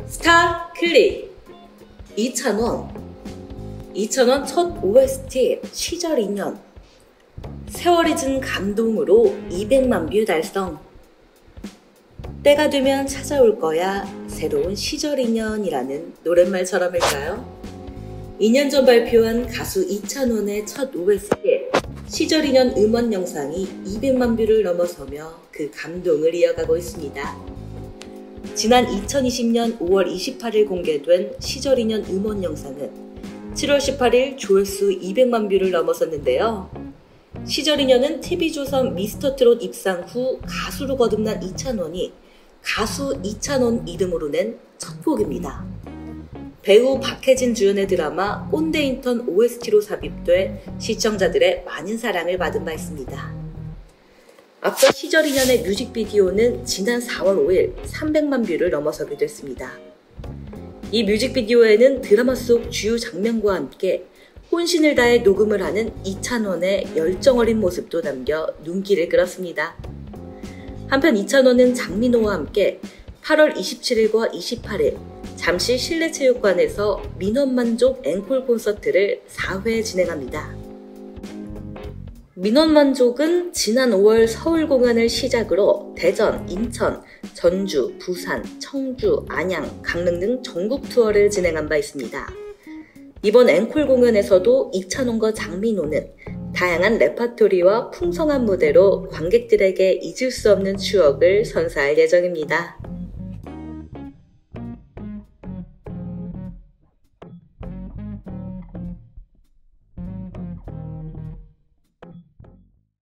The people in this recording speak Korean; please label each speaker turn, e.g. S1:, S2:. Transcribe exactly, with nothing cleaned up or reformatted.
S1: 스타 클릭 이천 원 이천 원 첫 오에스티 시절 인연 세월 잊은 감동으로 이백만 뷰 달성. 때가 되면 찾아올 거야 새로운 시절 인연이라는 노랫말처럼일까요? 이 년 전 발표한 가수 이천 원의 첫 오에스티 시절 인연 음원 영상이 이백만 뷰를 넘어서며 그 감동을 이어가고 있습니다. 지난 이천이십 년 오월 이십팔일 공개된 시절 인연 음원 영상은 칠월 십팔일 조회수 이백만 뷰를 넘어섰는데요. 시절 인연은 티비조선 미스터트롯 입상 후 가수로 거듭난 이천 원이 가수 이천 원 이름으로 낸 첫 곡입니다. 배우 박해진 주연의 드라마 꼰대 인턴 오에스티로 삽입돼 시청자들의 많은 사랑을 받은 바 있습니다. 앞서 시절 인연의 뮤직비디오는 지난 사월 오일 삼백만 뷰를 넘어서기도 했습니다. 이 뮤직비디오에는 드라마 속 주요 장면과 함께 혼신을 다해 녹음을 하는 이천 원의 열정어린 모습도 담겨 눈길을 끌었습니다. 한편 이천 원은 장민호와 함께 팔월 이십칠일과 이십팔일 잠실 실내체육관에서 민원만족 앵콜 콘서트를 사 회 진행합니다. 민원만족은 지난 오월 서울 공연을 시작으로 대전, 인천, 전주, 부산, 청주, 안양, 강릉 등 전국 투어를 진행한 바 있습니다. 이번 앵콜 공연에서도 이천 원과 장민호는 다양한 레파토리와 풍성한 무대로 관객들에게 잊을 수 없는 추억을 선사할 예정입니다.